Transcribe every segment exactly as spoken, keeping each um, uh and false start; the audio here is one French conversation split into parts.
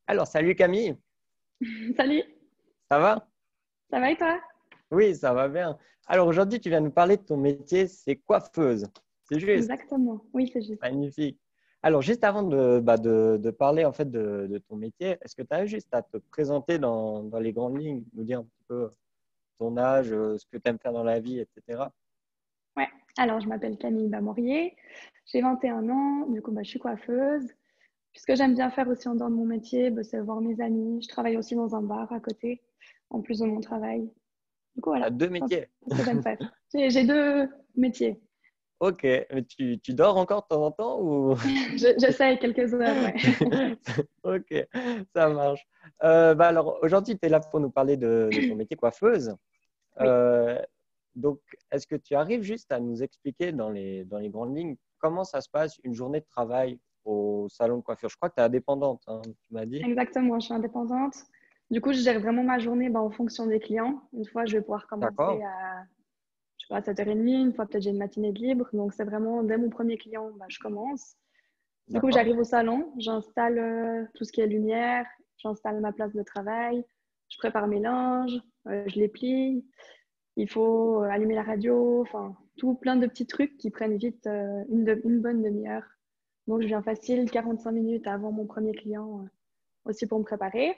Alors, salut Camille, Salut, ça va? ça va et toi? Oui, ça va bien. Alors aujourd'hui, tu viens nous parler de ton métier, c'est coiffeuse. C'est juste, Exactement, oui, c'est juste. magnifique. Alors, juste avant de, bah, de, de parler en fait de, de ton métier, est-ce que tu as juste à te présenter dans, dans les grandes lignes, nous dire un petit peu ton âge, euh, ce que tu aimes faire dans la vie, et cetera. Ouais, alors je m'appelle Camille Bamorier, j'ai vingt et un ans, du coup bah, je suis coiffeuse. Puis ce que j'aime bien faire aussi en dehors de mon métier, bah, c'est voir mes amis. Je travaille aussi dans un bar à côté, en plus de mon travail. Du coup Tu as voilà, deux c'est un métiers. peu ce que j'aime faire. J'ai j'ai deux métiers. Ok, mais tu, tu dors encore de temps en temps ou... Je- J'essaie quelques heures, ouais. Ok, ça marche. Euh, bah alors aujourd'hui, tu es là pour nous parler de, de ton métier coiffeuse. Oui, Euh, donc, est-ce que tu arrives juste à nous expliquer dans les, dans les grandes lignes comment ça se passe une journée de travail au salon de coiffure? Je crois que tu es indépendante, hein, tu m'as dit. exactement, je suis indépendante. Du coup, je gère vraiment ma journée bah, en fonction des clients. Une fois, je vais pouvoir commencer D'accord, à je sais pas, à sept heures trente, une fois peut-être j'ai une matinée de libre. Donc c'est vraiment dès mon premier client, bah, je commence. Du coup, d'accord. j'arrive au salon, j'installe euh, tout ce qui est lumière, j'installe ma place de travail, je prépare mes linges, euh, je les plie. Il faut euh, allumer la radio, enfin, tout plein de petits trucs qui prennent vite euh, une, de- une bonne demi-heure. Donc je viens facile quarante-cinq minutes avant mon premier client euh, aussi pour me préparer.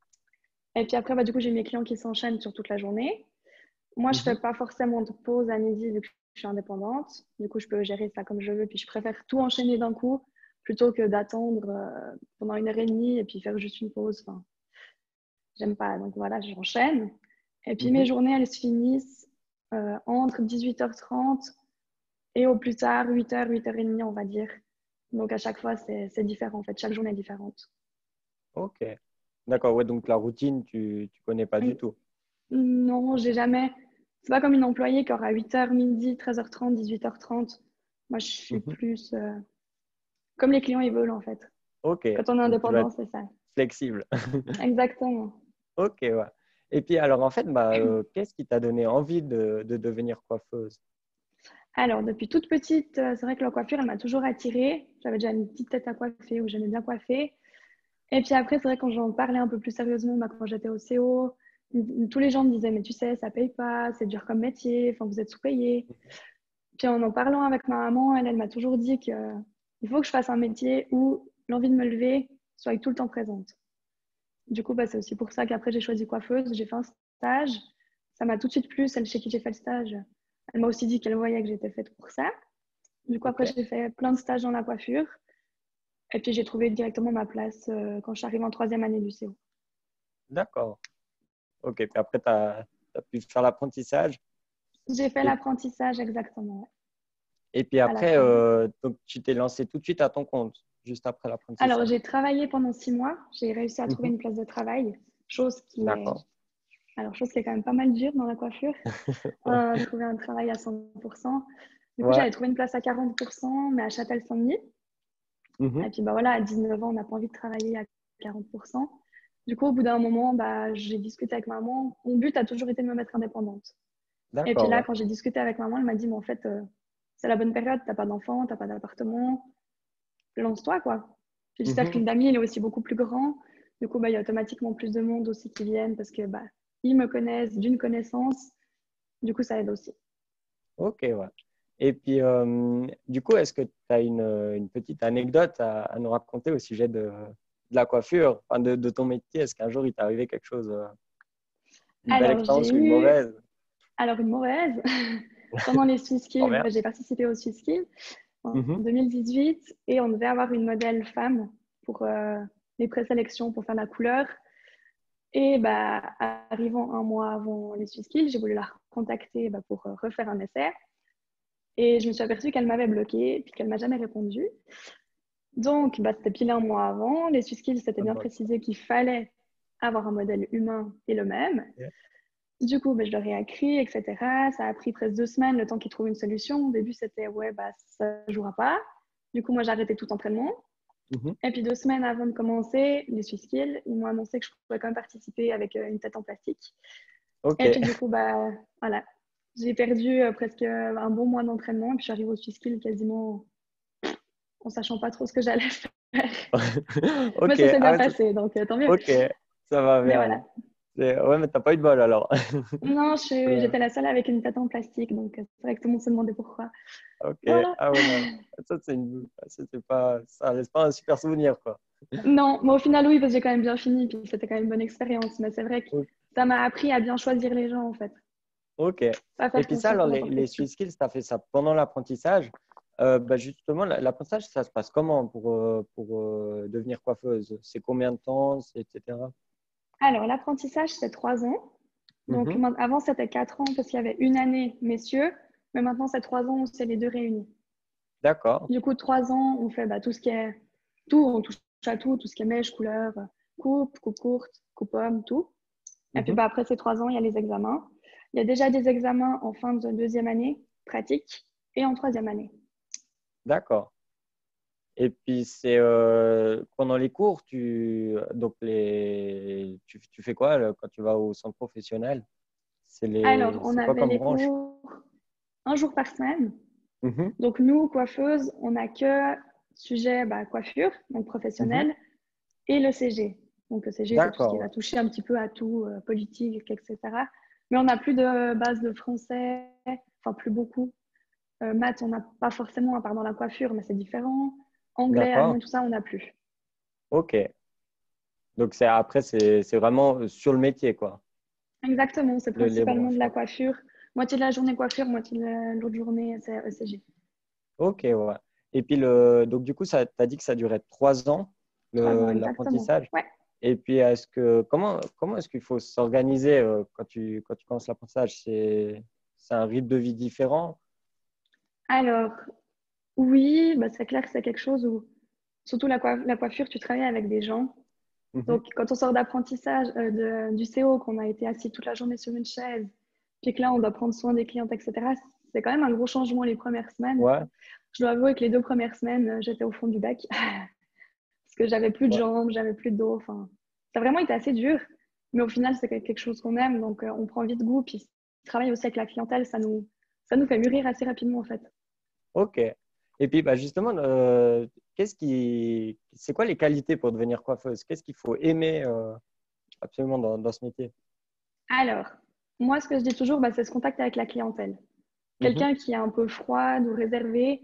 Et puis après, bah, du coup, j'ai mes clients qui s'enchaînent sur toute la journée. Moi, je fais Mhm. pas forcément de pause à midi vu que je suis indépendante. Du coup, je peux gérer ça comme je veux. Puis je préfère tout enchaîner d'un coup plutôt que d'attendre euh, pendant une heure et demie et puis faire juste une pause. Enfin, j'aime pas. Donc voilà, j'enchaîne. Et puis mes Mhm. journées, elles se finissent euh, entre dix-huit heures trente et au plus tard huit heures, huit heures trente, on va dire. Donc à chaque fois, c'est c'est différent en fait. Chaque journée est différente. Ok, d'accord. Ouais, donc la routine, tu tu connais pas du Hum, tout. Non, j'ai jamais. C'est pas comme une employée qui aura huit heures midi, treize heures trente, dix-huit heures trente. Moi, je suis Mhm. plus euh, comme les clients ils veulent en fait. Ok, Quand on est donc tu dois indépendant, être c'est ça. flexible. Exactement. Ok, ouais. Et puis alors en fait, bah, euh, qu'est-ce qui t'a donné envie de, de devenir coiffeuse? Alors, depuis toute petite, euh, c'est vrai que la coiffure, elle m'a toujours attirée. J'avais déjà une petite tête à coiffer où j'aimais bien coiffer. Et puis après, c'est vrai quand j'en parlais un peu plus sérieusement, bah, quand j'étais au C O, tous les gens me disaient, mais tu sais, ça paye pas, c'est dur comme métier, enfin, vous êtes sous-payé. Puis en en parlant avec ma maman, elle, elle m'a toujours dit que il faut que je fasse un métier où l'envie de me lever soit tout le temps présente. Du coup, bah, c'est aussi pour ça qu'après, j'ai choisi coiffeuse. J'ai fait un stage. Ça m'a tout de suite plu, celle chez qui j'ai fait le stage. Elle m'a aussi dit qu'elle voyait que j'étais faite pour ça. Du coup, Ok, après, j'ai fait plein de stages dans la coiffure. Et puis, j'ai trouvé directement ma place euh, quand je suis arrivée en troisième année du C O. d'accord. Ok, puis après, tu as pu faire l'apprentissage. J'ai fait Et, l'apprentissage exactement ouais, et puis à la après, fin. euh, donc, tu t'es lancé tout de suite à ton compte, juste après Alors, l'apprentissage. j'ai travaillé pendant six mois. J'ai réussi à trouver Mhm. une place de travail, chose qui est, D'accord. alors, chose qui est quand même pas mal dure dans la coiffure. Euh, trouver un travail à cent pour cent. Du coup, Ouais. j'avais trouvé une place à quarante pour cent, mais à Châtel-Saint-Denis. Mhm. Et puis bah voilà, à dix-neuf ans, on n'a pas envie de travailler à quarante pour cent. Du coup, au bout d'un moment, bah, j'ai discuté avec maman. Mon but a toujours été de me mettre indépendante. Et puis D'accord, là, ouais. quand j'ai discuté avec maman, elle m'a dit, mais en fait, euh, c'est la bonne période, t'as pas d'enfant, t'as pas d'appartement, lance-toi, quoi. Puis le cercle Mhm. d'amis, il est aussi beaucoup plus grand. Du coup, bah, il y a automatiquement plus de monde aussi qui viennent parce que bah, ils me connaissent d'une connaissance. Du coup, ça aide aussi. Ok, ouais. Et puis, euh, du coup, est-ce que tu as une, une petite anecdote à, à nous raconter au sujet de, de la coiffure, enfin de, de ton métier? Est-ce qu'un jour, il t'est arrivé quelque chose, euh, une belle Alors, j'ai expérience ou une eu, mauvaise? alors une mauvaise, pendant les Oh SwissSkills, bah, merde. j'ai participé aux SwissSkills en Mhm. deux mille dix-huit et on devait avoir une modèle femme pour euh, les présélections pour faire la couleur. Et bah, arrivant un mois avant les SwissSkills, j'ai voulu la contacter bah, pour euh, refaire un essai. Et je me suis aperçue qu'elle m'avait bloquée puis qu'elle m'a jamais répondu. Donc, bah, c'était pile un mois avant. Les SwissSkills, c'était Pas de bien bol, quoi. précisé qu'il fallait avoir un modèle humain et le même. Ok. Du coup, bah, je leur ai écrit, et cetera. Ça a pris presque deux semaines le temps qu'ils trouvent une solution. Au début, c'était ouais, bah, ça ne jouera pas. Du coup, moi, j'ai arrêté tout entraînement. Mhm. Et puis deux semaines avant de commencer les SwissSkills, ils m'ont annoncé que je pouvais quand même participer avec euh, une tête en plastique. Ok. Et puis du coup, bah voilà, j'ai perdu euh, presque un bon mois d'entraînement. Et puis je suis arrivée au SwissSkills quasiment en sachant pas trop ce que j'allais faire. Mais Ok, ça s'est ah bien ouais, ça- passé, donc euh, tant mieux. ok, ça va Mais bien voilà. alors. C'est- Ouais, mais t'as pas eu de bol alors. Non, je suis- Oula. j'étais la seule avec une tête en plastique, donc euh, c'est vrai que tout le monde se demandait pourquoi. Ok, Voilà. ah ouais, non. Ça, c'est une... ça, c'est pas... ça laisse pas un super souvenir, quoi. Non, mais au final, oui, parce que j'ai quand même bien fini, puis c'était quand même une bonne expérience. Mais c'est vrai que O- ça m'a appris à bien choisir les gens, en fait. Ok. Pas Et faire puis ça, confiance alors, à les, n'importe les qui. Swiss Skills, tu as fait ça pendant l'apprentissage. Euh, bah, justement, la- l'apprentissage, ça se passe comment pour, euh, pour euh, devenir coiffeuse? C'est combien de temps, c'est- et cetera. Alors, l'apprentissage, c'est trois ans. Donc, Mhm. ma- avant, c'était quatre ans parce qu'il y avait une année messieurs, mais maintenant, c'est trois ans où c'est les deux réunis. D'accord. Du coup, trois ans, on fait bah, tout ce qui est tout, on touche à tout, tout ce qui est mèche, couleur, coupe, coupe courte, coupe homme, tout. Et puis Mhm. bah, après ces trois ans, il y a les examens. Il y a déjà des examens en fin de deuxième année, pratique, et en troisième année. D'accord. Et puis, c'est euh, pendant les cours, tu, donc les, tu, tu fais quoi là, quand tu vas au centre professionnel? C'est Alors, les, on c'est quoi avait comme les branche? cours un jour par semaine. Mhm. Donc, nous, coiffeuses, on n'a que sujet bah, coiffure, donc Mhm. professionnel, et le C G. Donc, le C G, c'est tout ce qui D'accord, ouais. va toucher un petit peu à tout, euh, politique, et cetera. Mais on n'a plus de base de français, enfin, plus beaucoup. Euh, maths, on n'a pas forcément, à part dans la coiffure, mais c'est différent. Anglais, allemand, D'accord. tout ça, on n'a plus. Ok. Donc, c'est, après, c'est, c'est vraiment sur le métier, quoi, Exactement, c'est le- les principalement de branches, la ouais. coiffure. Moitié de la journée coiffure, moitié de l'autre journée, c'est E C G. Ok, ouais. Et puis, le, donc, du coup, ça, tu as dit que ça durait trois ans, Trois ans, le- exactement. l'apprentissage. Ouais. Et puis, est-ce que, comment, comment est-ce qu'il faut s'organiser euh, quand tu, quand tu commences l'apprentissage? C'est, c'est un rythme de vie différent? Alors, oui, bah, c'est clair que c'est quelque chose où, surtout la, coiff- la coiffure, tu travailles avec des gens. Mhm. Donc, quand on sort d'apprentissage, euh, de- du C O, qu'on a été assis toute la journée sur une chaise, puis que là, on doit prendre soin des clientes, et cetera, c'est quand même un gros changement les premières semaines. Ouais, Je dois avouer que les deux premières semaines, euh, j'étais au fond du bac parce que j'avais plus de ouais. jambes, j'avais plus de dos. Enfin, ça a vraiment été assez dur. Mais au final, c'est quelque chose qu'on aime, donc euh, on prend vite goût. Puis, travailler aussi avec la clientèle, ça nous, ça nous fait mûrir assez rapidement, en fait. Ok. Et puis, bah, justement, euh, qu'est-ce qui, c'est quoi les qualités pour devenir coiffeuse? Qu'est-ce qu'il faut aimer euh, absolument dans, dans ce métier? Alors, moi, ce que je dis toujours, bah, c'est ce contact avec la clientèle. Mhm. Quelqu'un qui est un peu froid ou réservé,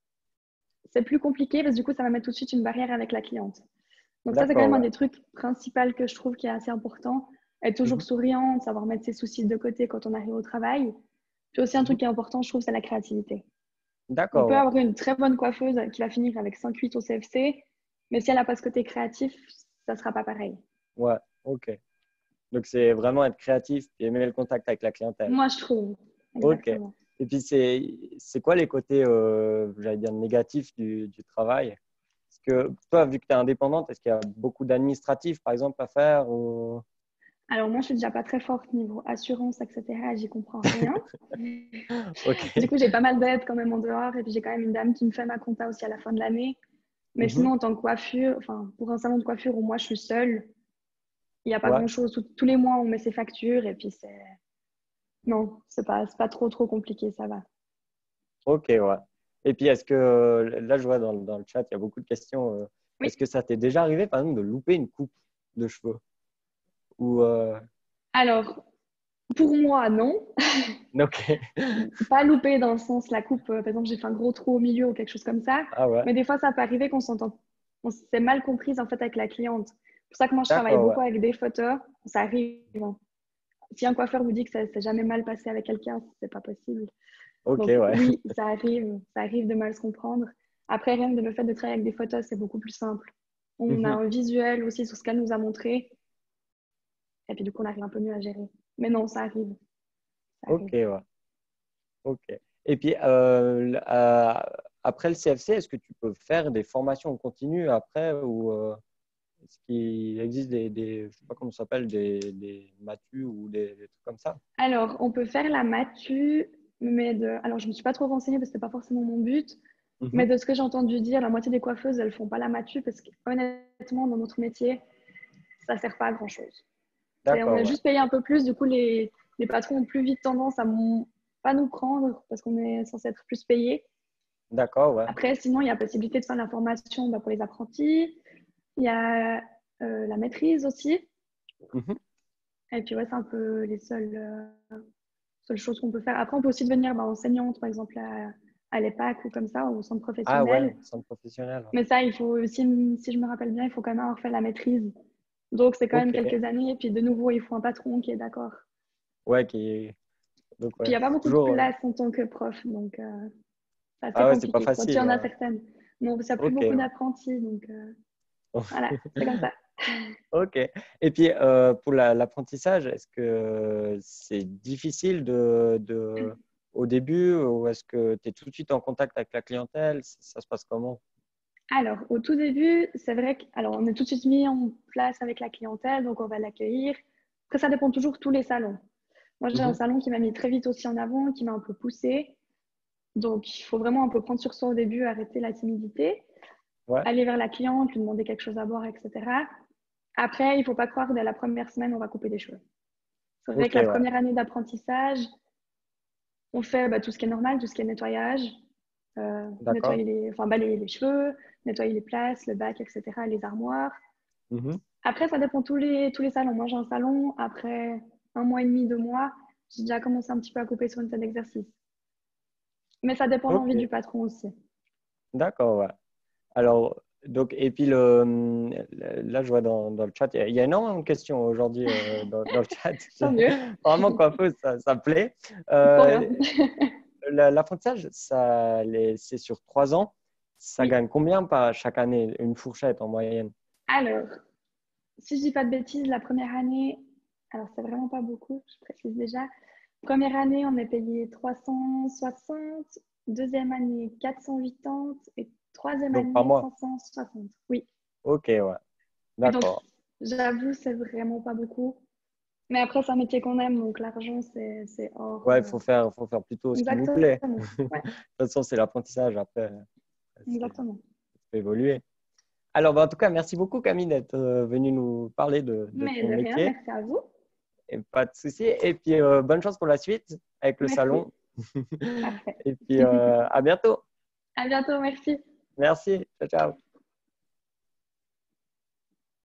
c'est plus compliqué parce que du coup, ça va mettre tout de suite une barrière avec la cliente. Donc ça, c'est quand D'accord, même un ouais. des trucs principaux que je trouve qui est assez important. Être toujours Mhm. souriante, savoir mettre ses soucis de côté quand on arrive au travail. Puis aussi, un Mhm. truc qui est important, je trouve, c'est la créativité. On D'accord, peut ouais. avoir une très bonne coiffeuse qui va finir avec cinq huit au C F C, mais si elle n'a pas ce côté créatif, ça ne sera pas pareil. Ouais, ok. Donc, c'est vraiment être créatif et aimer le contact avec la clientèle. Moi, je trouve. Ok. Exactement. Et puis, c'est, c'est quoi les côtés, euh, j'allais dire, négatifs du, du travail? Parce que toi, vu que tu es indépendante, est-ce qu'il y a beaucoup d'administratifs, par exemple, à faire ou... Alors moi, je suis déjà pas très forte niveau assurance, et cetera. J'y comprends rien. Du Ok. coup, j'ai pas mal d'aides quand même en dehors. Et puis, j'ai quand même une dame qui me fait ma compta aussi à la fin de l'année. Mais Mhm. sinon, en tant que coiffure, enfin, pour un salon de coiffure où moi, je suis seule, il n'y a pas Ouais. grand-chose. Tous tous les mois, on met ses factures. Et puis, c'est... Non, c'est pas, c'est pas trop, trop compliqué. Ça va. Ok, ouais. Et puis, est-ce que, euh, là, je vois dans, dans le chat, il y a beaucoup de questions. euh, Oui. est-ce que ça t'est déjà arrivé, par exemple, de louper une coupe de cheveux? Ou, euh, Alors, pour moi, non. ok. Pas loupé dans le sens la coupe, euh, par exemple, j'ai fait un gros trou au milieu ou quelque chose comme ça. Ah ouais. Mais des fois, ça peut arriver qu'on s'entend, on s'est mal comprise en fait avec la cliente. C'est pour ça que moi, je travaille D'accord, ouais. beaucoup avec des photos. Ça arrive, hein. Si un coiffeur vous dit que ça s'est jamais mal passé avec quelqu'un, c'est pas possible. Ok, Donc ouais. oui, ça arrive, ça arrive de mal se comprendre. Après, rien que le fait de travailler avec des photos, c'est beaucoup plus simple. On a Mhm. un visuel aussi sur ce qu'elle nous a montré, et puis du coup, on arrive un peu mieux à gérer. Mais non, ça arrive, ça Ok, arrive. ouais. Ok. Et puis, euh, l- euh, après le C F C, est-ce que tu peux faire des formations continues après ou euh, est-ce qu'il existe des, des, je sais pas comment ça s'appelle, des, des MATU ou des, des trucs comme ça? Alors, on peut faire la matu, mais de... Alors, je ne me suis pas trop renseignée parce que ce n'était pas forcément mon but. Mais Mhm. de ce que j'ai entendu dire, la moitié des coiffeuses, elles ne font pas la matu parce qu'honnêtement, dans notre métier, ça ne sert pas à grand-chose. C'est- On D'accord, est ouais. juste payé un peu plus. Du coup, les, les patrons ont plus vite tendance à m- pas nous prendre parce qu'on est censé être plus payé. D'accord, ouais. Après, sinon, il y a possibilité de faire la formation bah, pour les apprentis. Il y a euh, la maîtrise aussi. Mhm. Et puis, ouais, c'est un peu les seules, euh, seules choses qu'on peut faire. Après, on peut aussi devenir bah, enseignante, par exemple, à, à l'E P A C ou comme ça, au centre Ah ouais, professionnel. centre professionnel. Mais ça, il faut aussi, si je me rappelle bien, il faut quand même avoir fait la maîtrise. Donc, c'est quand Ok, même quelques années. Et puis, de nouveau, il faut un patron qui est d'accord. ouais, qui... Donc, Puis, il ouais, n'y a pas beaucoup de toujours... euh, place en tant que prof. Donc, euh, c'est assez Ah ouais, c'est pas compliqué quand il y facile. en a Ouais. certaines. Donc, ça n'a plus Ok, beaucoup ouais. d'apprentis. Donc, euh, voilà, c'est comme ça. Ok. Et puis, euh, pour la- l'apprentissage, est-ce que c'est difficile de, de, au début ou est-ce que tu es tout de suite en contact avec la clientèle? Ça, ça se passe comment? Alors, au tout début, c'est vrai que, alors, on est tout de suite mis en place avec la clientèle, donc on va l'accueillir. Après, ça dépend toujours de tous les salons. Moi, j'ai un Mhm. salon qui m'a mis très vite aussi en avant, qui m'a un peu poussée. Donc, il faut vraiment un peu prendre sur soi au début, arrêter la timidité, Ouais. aller vers la cliente, lui demander quelque chose à boire, et cetera. Après, il ne faut pas croire que dès la première semaine, on va couper des cheveux. C'est vrai Ok, que la ouais. première année d'apprentissage, on fait bah, tout ce qui est normal, tout ce qui est nettoyage, euh, D'accord. nettoyer les, enfin, balayer les cheveux, nettoyer les places, le bac, et cetera, les armoires. Mhm. Après, ça dépend tous les, tous les salons. Moi, j'ai un salon, après un mois et demi, deux mois, j'ai déjà commencé un petit peu à couper sur une salle d'exercice. Mais ça dépend de Ok, l'envie du patron aussi. d'accord, ouais. Alors, donc, et puis le, le- là, je vois dans, dans le chat, il y a, il y a énormément de questions aujourd'hui euh, dans, dans le chat. Tant mieux. Vraiment, coiffeuse, ça, ça me plaît. Pour rien. Euh, la- L'apprentissage, ça, les- c'est sur trois ans. Ça Oui. gagne combien par chaque année, une fourchette en moyenne? Alors, si je dis pas de bêtises, la première année, alors c'est vraiment pas beaucoup, je précise déjà. Première année, on est payé trois cent soixante, deuxième année quatre cent quatre-vingt-dix et troisième Donc, par année mois. cinq cent soixante. Oui. Ok, ouais. Et donc, D'accord. j'avoue, c'est vraiment pas beaucoup. Mais après, c'est un métier qu'on aime, donc l'argent, c'est c'est hors. Ouais, il euh, faut faire, faut faire plutôt ce qui nous plaît. Exactement. De Ouais, toute façon, c'est l'apprentissage. Après, c'est- ça exactement. peut évoluer. Alors, bah, en tout cas, merci beaucoup, Camille, d'être euh, venue nous parler de, de Mais ton de rien, métier. merci à vous. Et pas de souci. Et puis, euh, bonne chance pour la suite avec le Merci. salon. Parfait. Et puis, euh, à bientôt. À bientôt, merci. Merci. Ciao, ciao.